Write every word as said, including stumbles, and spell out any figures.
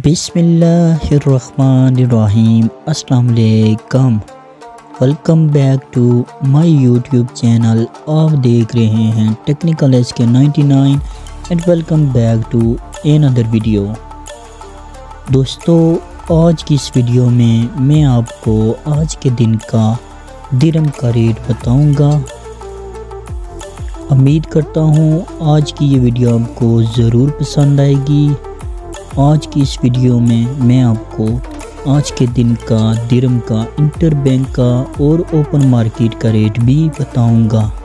बिस्मिल्लाहिर्रहमानिर्रहीम। अस्सलाम वालेकुम। Welcome back to my YouTube channel. आप देख रहे हैं technical S K ninety nine and welcome back to another video. दोस्तों, आज की इस वीडियो में मैं आपको आज के दिन का दिरहम का रेट बताऊंगा। उम्मीद करता हूँ आज की ये वीडियो आपको ज़रूर पसंद आएगी। आज की इस वीडियो में मैं आपको आज के दिन का दिरहम का, इंटर बैंक का और ओपन मार्केट का रेट भी बताऊंगा।